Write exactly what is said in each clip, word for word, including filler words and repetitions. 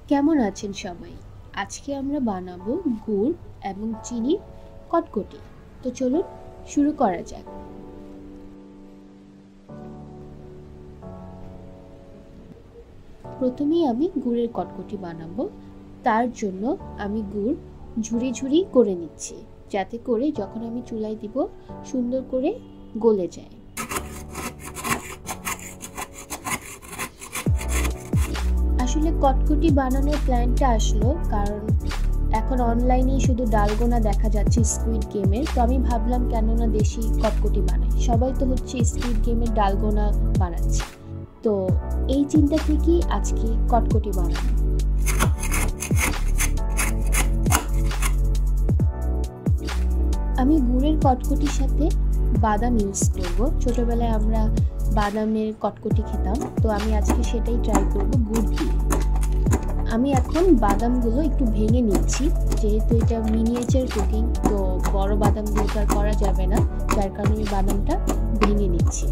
কেমন আছেন সবাই? আজকে আমরা বানাবো গুড় এবং চিনির কটকটি। তো চলুন শুরু করা যাক। প্রথমেই আমি গুড়ের কটকটি বানাবো। তার জন্য আমি গুড় ঝুরি ঝুরি করে নিচ্ছি, যাতে করে যখন আমি চুলায় দিব সুন্দর করে গলে যায়। আসলে কটকটি বানানোর প্ল্যানটা আসলো কারণ এখন অনলাইনে শুধু ডালগোনা দেখা যাচ্ছে স্কুইড গেমের। তো আমি ভাবলাম কেন না দেশি কটকটি বানাই, সবাই তো হচ্ছে স্কুইড গেমের ডালগোনা বানাচ্ছে। তো এই চিন্তা থেকেই আজকে কটকটি বানানো। আমি গুড়ের কটকটির সাথে বাদাম ইউজ করব। ছোটবেলায় আমরা বাদামের কটকটি খেতাম, তো আমি আজকে সেটাই ট্রাই করব গুড় দিয়ে। আমি এখন বাদামগুলো একটু ভেঙে নিচ্ছি, যেহেতু এটা মিনিয়েচার কুকিং, তো বড় বাদামগুলো আর করা যাবে না, যার কারণে আমি বাদামটা ভেঙে নিচ্ছি।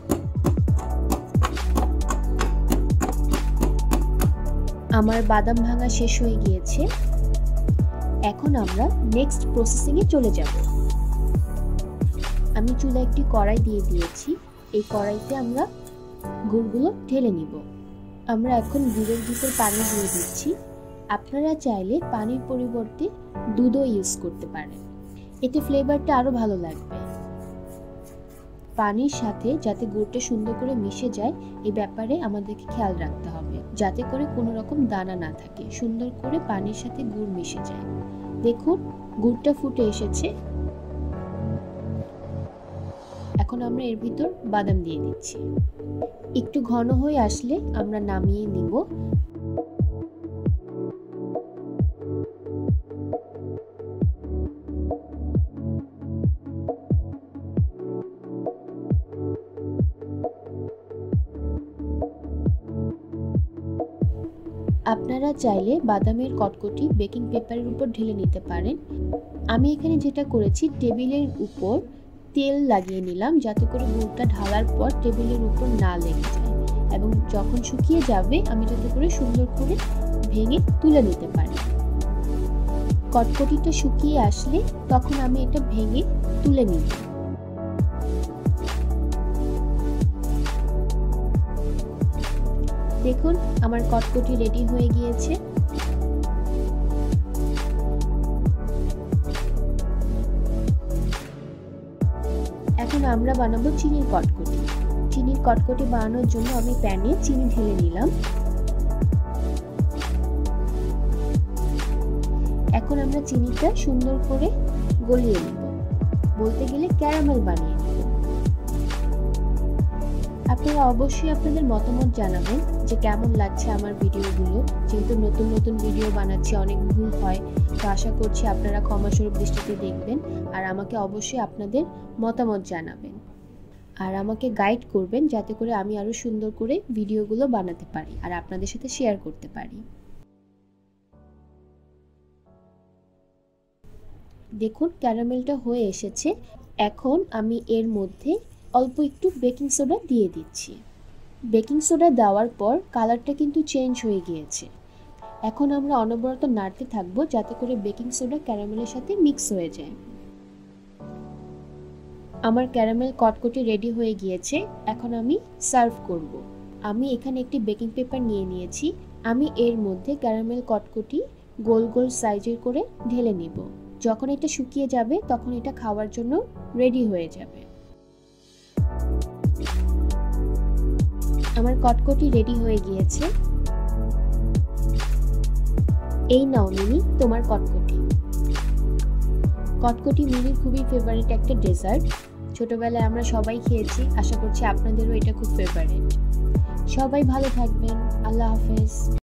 আমার বাদাম ভাঙা শেষ হয়ে গিয়েছে। এখন আমরা নেক্সট প্রসেসিংয়ে চলে যাব। আমি চুলায় একটি কড়াই দিয়ে দিয়েছি। এই কড়াইতে আমরা গুড়গুলো ঢেলে নিব। আমরা এখন গুড়ের ভিতর পানি দিয়ে দিচ্ছি। আপনারা চাইলে পানির পরিবর্তে দুধও ইউজ করতে পারেন, এতে ফ্লেভারটা আরো ভালো লাগবে। পানির সাথে যাতে গুড়টা সুন্দর করে মিশে যায় এই ব্যাপারে আমাদেরকে খেয়াল রাখতে হবে, যাতে করে কোনো রকম দানা না থাকে, সুন্দর করে পানির সাথে গুড় মিশে যায়। দেখুন গুড়টা ফুটে এসেছে। এখন আমরা এর ভিতর বাদাম দিয়ে দিচ্ছি। একটু ঘন হয়ে আসলে আমরা নামিয়ে নিব। আপনারা চাইলে বাদামের কটকটি বেকিং পেপারের উপর ঢেলে নিতে পারেন। আমি এখানে যেটা করেছি, টেবিলের উপর তেল লাগিয়ে নিলাম, যাতে করে গুড়টা ঢালার পর টেবিলের উপর না লেগে যায়, এবং যখন শুকিয়ে যাবে আমি যাতে করে সুন্দর করে ভেঙে তুলে নিতে পারি। কটকটিটা শুকিয়ে আসলে তখন আমি এটা ভেঙে তুলে নিব। দেখুন আমার কটকটি রেডি হয়ে গিয়েছে। এখন আমরা বানাবো চিনির কটকটি। চিনির কটকটি বানানোর জন্য আমি প্যানে চিনি ঢেলে নিলাম। এখন আমরা চিনিটা সুন্দর করে গলিয়ে নিব, বলতে গেলে ক্যারামেল বানিয়ে নিব। আপনারা অবশ্যই আপনাদের মতামত জানাবেন যে কেমন লাগছে আমার ভিডিওগুলো। যেহেতু নতুন নতুন ভিডিও বানাচ্ছি, অনেক ভুল হয়, তো আশা করছি আপনারা ক্ষমাস্বরূপ দৃষ্টিতে দেখবেন, আর আমাকে অবশ্যই আপনাদের মতামত জানাবেন, আর আমাকে গাইড করবেন, যাতে করে আমি আরো সুন্দর করে ভিডিওগুলো বানাতে পারি আর আপনাদের সাথে শেয়ার করতে পারি। দেখুন ক্যারামেলটা হয়ে এসেছে। এখন আমি এর মধ্যে অল্প একটু বেকিং সোডা দিয়ে দিচ্ছি। বেকিং সোডা দেওয়ার পর কালারটা কিন্তু চেঞ্জ হয়ে গিয়েছে। এখন আমরা অনবরত নাড়তে থাকবো, যাতে করে বেকিং সোডা ক্যারামেলের সাথে মিক্স হয়ে যায়। আমার ক্যারামেল কটকটি রেডি হয়ে গিয়েছে। এখন আমি সার্ভ করব। আমি এখানে একটি বেকিং পেপার নিয়ে নিয়েছি। আমি এর মধ্যে ক্যারামেল কটকটি গোল গোল সাইজের করে ঢেলে নিব। যখন এটা শুকিয়ে যাবে তখন এটা খাওয়ার জন্য রেডি হয়ে যাবে। আমার কটকটি রেডি হয়ে গিয়েছে। এই নাও মিনি তোমার কটকটি। কটকটি মিনির খুবই ফেভারিট একটা ডেজার্ট। ছোটবেলায় আমরা সবাই খেয়েছি, আশা করছি আপনাদেরও এটা খুব ফেভারিট। সবাই ভালো থাকবেন। আল্লাহ হাফেজ।